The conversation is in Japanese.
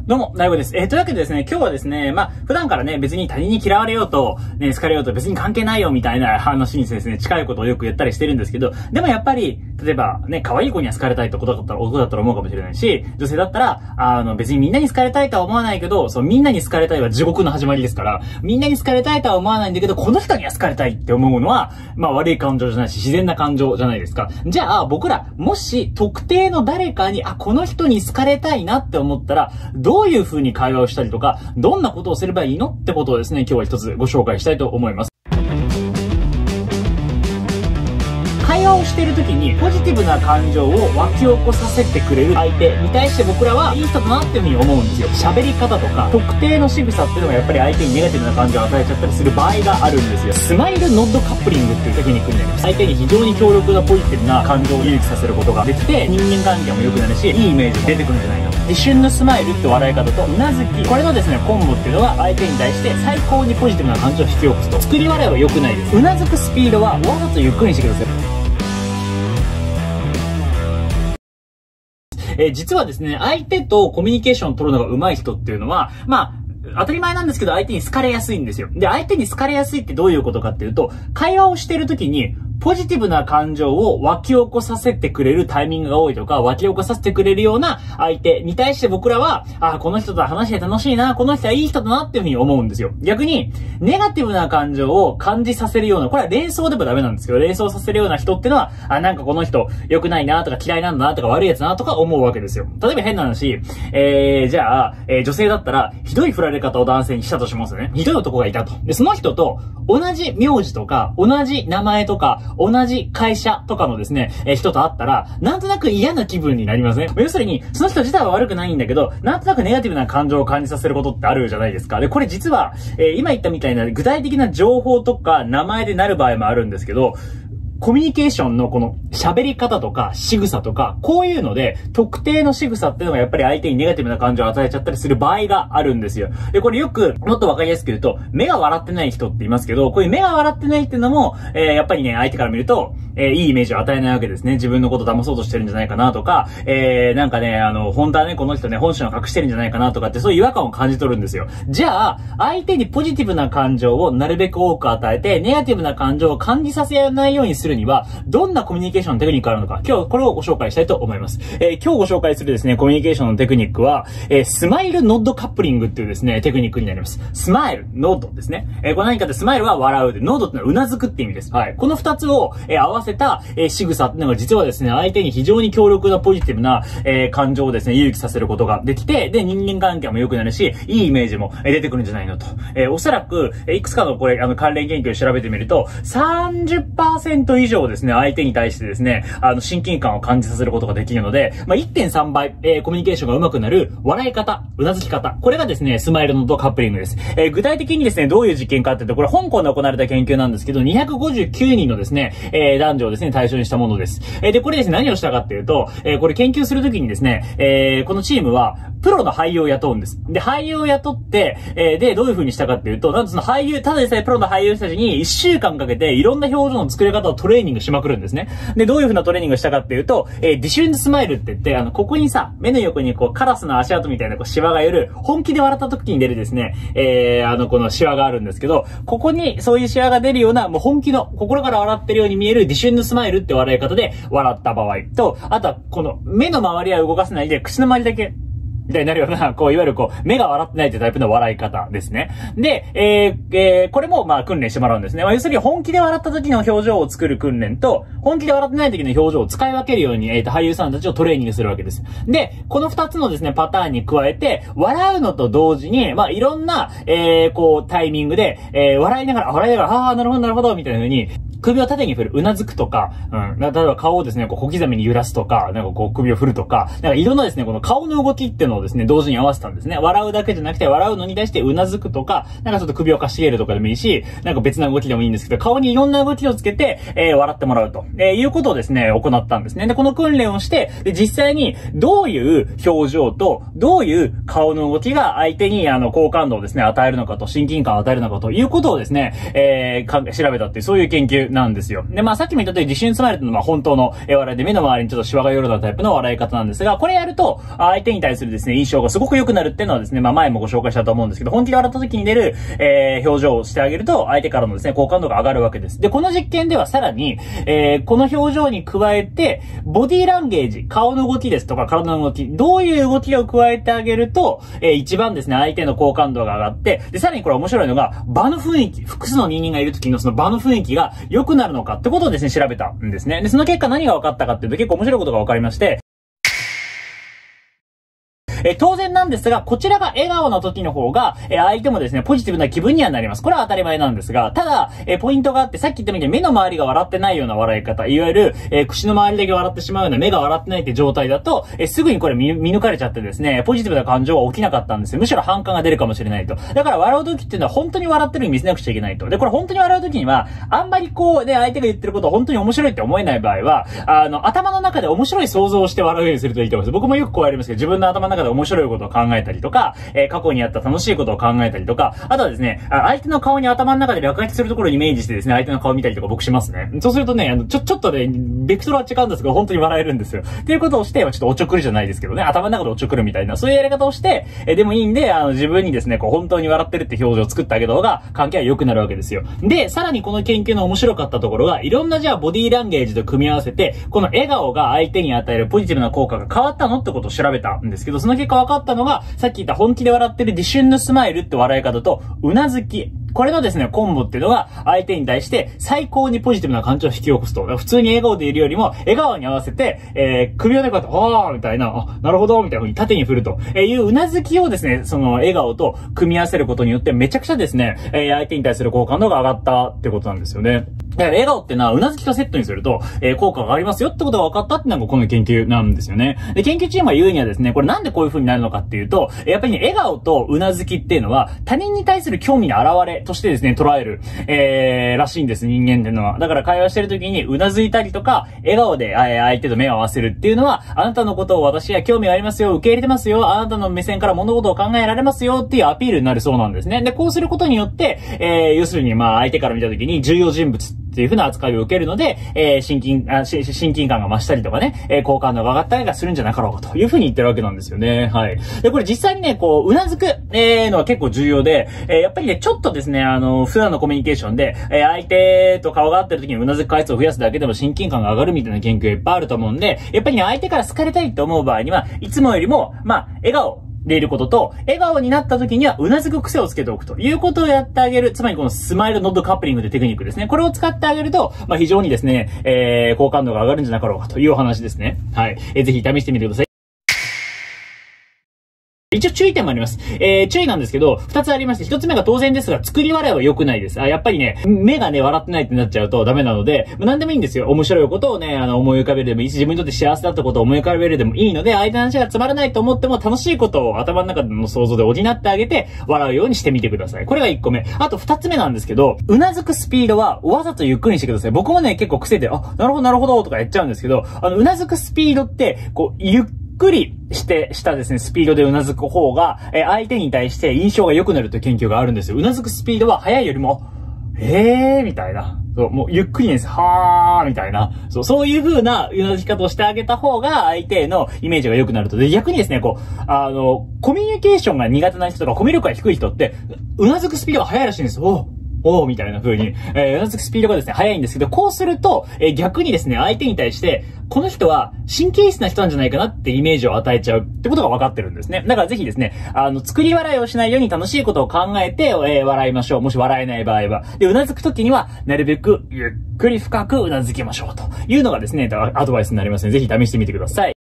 どうも、大悟です。というわけでですね、今日はですね、普段からね、別に他人に嫌われようと、ね、好かれようと別に関係ないよみたいな話にですね、近いことをよく言ったりしてるんですけど、でもやっぱり、例えばね、可愛い子には好かれたいってことだったら、男だったら思うかもしれないし、女性だったら、別にみんなに好かれたいとは思わないけど、みんなに好かれたいは地獄の始まりですから、みんなに好かれたいとは思わないんだけど、この人には好かれたいって思うのは、悪い感情じゃないし、自然な感情じゃないですか。じゃあ、僕ら、もし、特定の誰かに、この人に好かれたいなって思ったら、どういう風に会話をしたりとか、どんなことをすればいいのってことをですね、今日は一つご紹介したいと思います。会話をしている時にポジティブな感情を湧き起こさせてくれる相手に対して僕らはいい人だなっていう風に思うんですよ。喋り方とか、特定の仕草っていうのがやっぱり相手にネガティブな感情を与えちゃったりする場合があるんですよ。スマイルノッドカップリングっていうテクニックになります。相手に非常に強力なポジティブな感情を誘起させることができて、人間関係も良くなるし、いいイメージも出てくるんじゃないかと。一瞬のスマイルって笑い方とうなずき、これのですね、コンボっていうのは相手に対して最高にポジティブな感情を引き起こすと。作り笑いは良くないです。うなずくスピードはわざとゆっくりにしてください。実はですね、相手とコミュニケーションを取るのが上手い人っていうのは、当たり前なんですけど相手に好かれやすいんですよ。で、相手に好かれやすいってどういうことかっていうと、会話をしているときに、ポジティブな感情を湧き起こさせてくれるタイミングが多いとか、湧き起こさせてくれるような相手に対して僕らは、この人と話して楽しいな、この人はいい人だなっていうふうに思うんですよ。逆に、ネガティブな感情を感じさせるような、これは連想でもダメなんですけど、連想させるような人っていうのは、なんかこの人良くないなとか嫌いなんだなとか悪いやつだなとか思うわけですよ。例えば変な話、じゃあ、女性だったら、ひどい振られ方を男性にしたとしますよね。ひどい男がいたと。で、その人と同じ名字とか、同じ名前とか、同じ会社とかのですね、人と会ったら、なんとなく嫌な気分になりません？要するに、その人自体は悪くないんだけど、なんとなくネガティブな感情を感じさせることってあるじゃないですか。で、これ実は、今言ったみたいな具体的な情報とか名前でなる場合もあるんですけど、コミュニケーションのこの喋り方とか仕草とか、こういうので特定の仕草っていうのがやっぱり相手にネガティブな感情を与えちゃったりする場合があるんですよ。で、これよくもっとわかりやすく言うと、目が笑ってない人って言いますけど、こういう目が笑ってないっていうのも、やっぱりね、相手から見ると、いいイメージを与えないわけですね。自分のこと騙そうとしてるんじゃないかなとか、なんかね、本当はね、この人ね、本心を隠してるんじゃないかなとかって、そういう違和感を感じ取るんですよ。じゃあ、相手にポジティブな感情をなるべく多く与えて、ネガティブな感情を感じさせないようにするには、どんなコミュニケーションのテクニックがあるのか、今日これをご紹介したいと思います。今日ご紹介するですね、コミュニケーションのテクニックは、スマイルノッドカップリングっていうですね、テクニックになります。スマイル、ノッドですね。これ何かってスマイルは笑うで、ノッドってのはうなずくって意味です。はい。この二つを、合わせた、仕草っていうのが実はですね、相手に非常に強力なポジティブな、感情をですね、誘起させることができて、で、人間関係も良くなるし、いいイメージも出てくるんじゃないのと。おそらく、いくつかのこれ、関連研究を調べてみると、30% 以上ですね、相手に対してですね、親近感を感じさせることができるので、1.3 倍、コミュニケーションが上手くなる、笑い方、うなずき方。これがですね、スマイルノッドカップリングです。具体的にですね、どういう実験かっていうと、これ香港で行われた研究なんですけど、259人のですね、男女をですね、対象にしたものです。で、これですね、何をしたかっていうと、これ研究するときにですね、このチームは、プロの俳優を雇うんです。で、俳優を雇って、で、どういう風にしたかっていうと、なんとその俳優、ただでさえプロの俳優たちに1週間かけて、いろんな表情の作り方をトレーニングしまくるんですね。で、どういう風なトレーニングをしたかっていうと、ディシュンスマイルって言って、ここにさ、目の横にこう、カラスの足跡みたいなこう、シワが寄る、本気で笑った時に出るですね、このシワがあるんですけど、ここにそういうシワが出るような、もう本気の、心から笑ってるように見えるディシュンスマイルって笑い方で笑った場合と、あとは、この、目の周りは動かせないで、口の周りだけ、みたいになるような、こう、いわゆるこう、目が笑ってないというタイプの笑い方ですね。で、これも、訓練してもらうんですね。要するに、本気で笑った時の表情を作る訓練と、本気で笑ってない時の表情を使い分けるように、俳優さんたちをトレーニングするわけです。で、この二つのですね、パターンに加えて、笑うのと同時に、いろんな、こう、タイミングで、笑いながら、なるほど、なるほど、みたいな風に、首を縦に振る、うなずくとか、例えば顔をですね、こう小刻みに揺らすとか、なんかこう首を振るとか、なんかいろんなですね、この顔の動きっていうのをですね、同時に合わせたんですね。笑うだけじゃなくて、笑うのに対してうなずくとか、なんかちょっと首をかしげるとかでもいいし、なんか別な動きでもいいんですけど、顔にいろんな動きをつけて、笑ってもらうと、いうことをですね、行ったんですね。で、この訓練をして、で、実際にどういう表情と、どういう顔の動きが相手に好感度をですね、与えるのかと、親近感を与えるのかということをですね、調べたっていう、そういう研究なんですよ。で、まあさっきも言った通り自信に包まれてるのは本当の笑いで目の周りにちょっとシワが寄るようなタイプの笑い方なんですが、これやると相手に対するですね、印象がすごく良くなるっていうのはですね、まあ前もご紹介したと思うんですけど、本気で笑った時に出る、表情をしてあげると相手からのですね、好感度が上がるわけです。で、この実験ではさらに、この表情に加えて、ボディーランゲージ、顔の動きですとか体の動き、どういう動きを加えてあげると、一番ですね、相手の好感度が上がって、で、さらにこれ面白いのが、場の雰囲気、複数の人間がいる時のその場の雰囲気が良くなるのかってことをですね、調べたんですね。で、その結果何が分かったかっていうと結構面白いことが分かりまして、当然なんですが、こちらが笑顔の時の方が、相手もですね、ポジティブな気分にはなります。これは当たり前なんですが、ただ、ポイントがあって、さっき言ったみたいに目の周りが笑ってないような笑い方、いわゆる、口の周りだけ笑ってしまうような目が笑ってないって状態だと、すぐにこれ見抜かれちゃってですね、ポジティブな感情は起きなかったんですよ。むしろ反感が出るかもしれないと。だから笑う時っていうのは本当に笑ってるように見せなくちゃいけないと。で、これ本当に笑う時には、あんまりこう、ね、相手が言ってることを本当に面白いって思えない場合は、頭の中で面白い想像をして笑うようにするといいと思います。僕もよくこうやりますけど、自分の頭の中で面白いことを考えたりとか、過去にあった楽しいことを考えたりとか、あとはですね、相手の顔に頭の中で落書きするところをイメージしてですね、相手の顔見たりとか僕しますね。そうするとね、ちょっとね、ベクトルは違うんですけど、本当に笑えるんですよ。っていうことをして、ちょっとおちょくるじゃないですけどね、頭の中でおちょくるみたいな、そういうやり方をして、でもいいんで、自分にですね、こう本当に笑ってるって表情を作ってあげた方が、関係は良くなるわけですよ。で、さらにこの研究の面白かったところが、いろんなじゃあボディーランゲージと組み合わせて、この笑顔が相手に与えるポジティブな効果が変わったのってことを調べたんですけど、その結果分かったのが、さっき言った本気で笑ってる自信のスマイルって笑い方と、うなずき。これのですね、コンボっていうのが、相手に対して最高にポジティブな感情を引き起こすと。普通に笑顔でいるよりも、笑顔に合わせて、首をね、こうやって、あーみたいな、あ、なるほど、みたいな風に縦に振るといううなずきをですね、その笑顔と組み合わせることによって、めちゃくちゃですね、相手に対する好感度が上がったってことなんですよね。だから笑顔ってのはうなずきとセットにすると、効果がありますよってことが分かったってのがこの研究なんですよね。で、研究チームが言うにはですね、これなんでこういう風になるのかっていうと、やっぱりね、笑顔とうなずきっていうのは、他人に対する興味の表れとしてですね、捉える、らしいんです、人間っていうのは。だから会話してる時にうなずいたりとか、笑顔で相手と目を合わせるっていうのは、あなたのことを私は興味がありますよ、受け入れてますよ、あなたの目線から物事を考えられますよっていうアピールになるそうなんですね。で、こうすることによって、要するにまあ相手から見た時に重要人物っていう風な扱いを受けるので、親近感が増したりとかね、好感度が上がったりするんじゃなかろうかという風に言ってるわけなんですよね。はい。で、これ実際にね、こう、うなずく、のは結構重要で、やっぱりね、ちょっとですね、普段のコミュニケーションで、相手と顔が合ってる時にうなずく回数を増やすだけでも親近感が上がるみたいな研究がいっぱいあると思うんで、やっぱりね、相手から好かれたいと思う場合には、いつもよりも、まあ、笑顔でいることと、笑顔になった時にはうなずく癖をつけておくということをやってあげる。つまりこのスマイルノッドカップリングというテクニックですね。これを使ってあげると、まあ非常にですね、好感度が上がるんじゃなかろうかというお話ですね。はい。ぜひ試してみてください。一応注意点もあります。注意なんですけど、二つありまして、一つ目が当然ですが、作り笑いは良くないです。やっぱりね、目がね、笑ってないってなっちゃうとダメなので、何でもいいんですよ。面白いことをね、思い浮かべるでもいいし、自分にとって幸せだったことを思い浮かべるでもいいので、相手の話がつまらないと思っても楽しいことを頭の中での想像で補ってあげて、笑うようにしてみてください。これが1個目。あと2つ目なんですけど、うなずくスピードはわざとゆっくりにしてください。僕もね、結構癖で、あ、なるほどなるほどとかやっちゃうんですけど、うなずくスピードって、こう、ゆっくりしたですね、スピードでうなずく方が、相手に対して印象が良くなるという研究があるんですよ。うなずくスピードは速いよりも、みたいな。そう、もうゆっくりです。はーみたいな。そういう風なうなずき方をしてあげた方が相手へのイメージが良くなると。で、逆にですね、こう、コミュニケーションが苦手な人とかコミュ力が低い人って、うなずくスピードが速いらしいんですよ。みたいな風に、うなずくスピードがですね、速いんですけど、こうすると、逆にですね、相手に対して、この人は神経質な人なんじゃないかなってイメージを与えちゃうってことが分かってるんですね。だからぜひですね、作り笑いをしないように楽しいことを考えて、笑いましょう。もし笑えない場合は。で、うなずくときには、なるべくゆっくり深くうなずきましょうというのがですね、アドバイスになりますので、ぜひ試してみてください。